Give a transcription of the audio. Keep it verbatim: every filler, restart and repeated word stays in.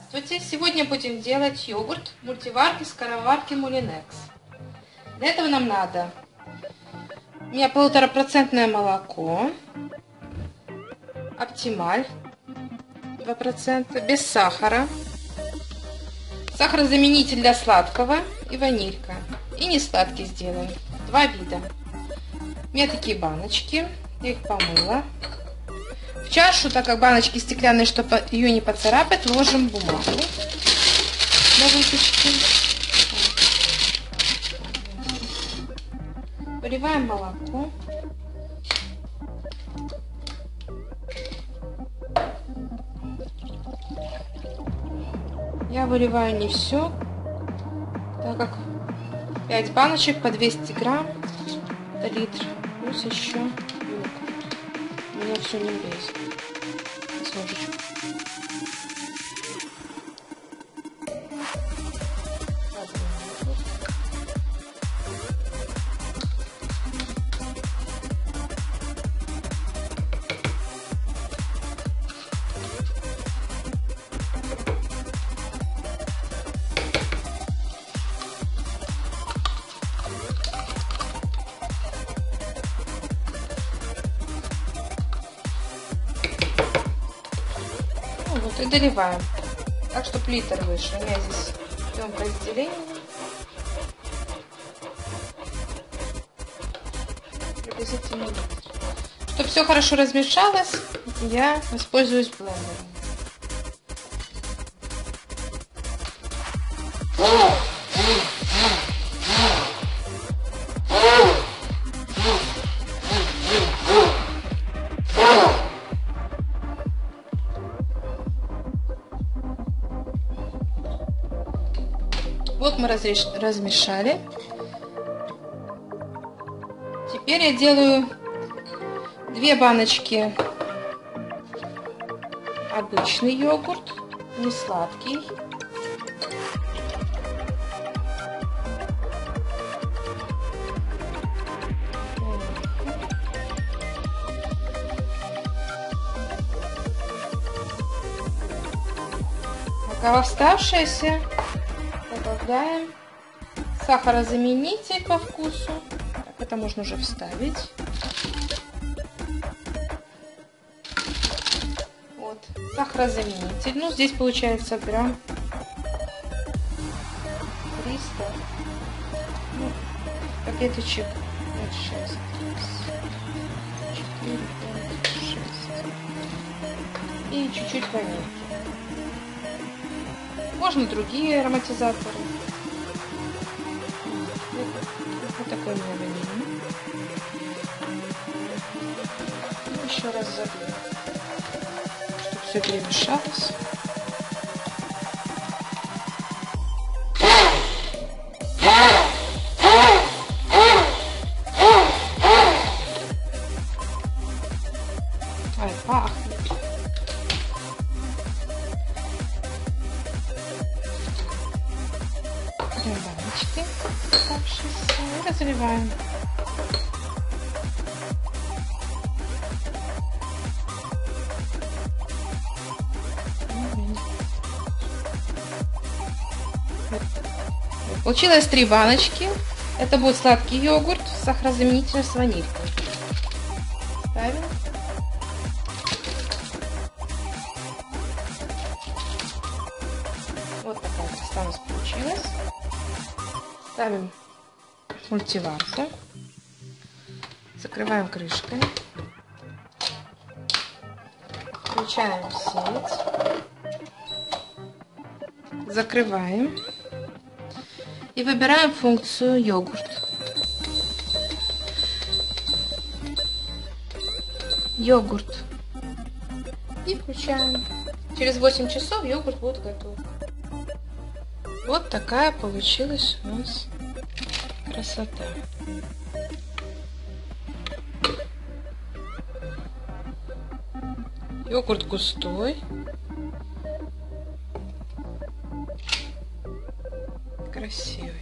Здравствуйте! Сегодня будем делать йогурт мультиварки скороварки Moulinex. Для этого нам надо у меня полуторапроцентное молоко, Оптималь два процента, без сахара, сахарозаменитель для сладкого и ванилька. И не сладкий сделаем. Два вида. У меня такие баночки, я их помыла. В чашу, так как баночки стеклянные, чтобы ее не поцарапать, ложим бумагу для выпечки. Выливаем молоко. Я выливаю не все, так как пять баночек по двести грамм, это литр, плюс еще йогурт. У меня все не влезет. С ложечкой. Вот и доливаем, так, чтобы литр вышел. У меня здесь емкое разделение. Приблизительно литр. Чтобы все хорошо размешалось, я воспользуюсь блендером. Вот мы разреш... размешали. Теперь я делаю две баночки обычный йогурт, не сладкий. А в оставшееся добавляем сахарозаменитель по вкусу. Так, это можно уже вставить. Вот, сахарозаменитель. Ну, здесь получается грамм триста. Ну, пакеточек пять шесть. четыре, пять, шесть. И чуть-чуть ванильки. Можно другие ароматизаторы. Вот такой у меня ванильный. Еще раз забью, чтобы все перемешалось. Ай, пахнет. Баночки оставшиеся и разливаем. Получилось три баночки. Это будет сладкий йогурт, сахарозаменитель с ванилькой. Ставим. Вот такая красота у нас получилась. Ставим мультиварку, закрываем крышкой, включаем сеть, закрываем и выбираем функцию йогурт. Йогурт. И включаем. Через восемь часов йогурт будет готов. Вот такая получилась у нас красота. Йогурт густой. Красивый.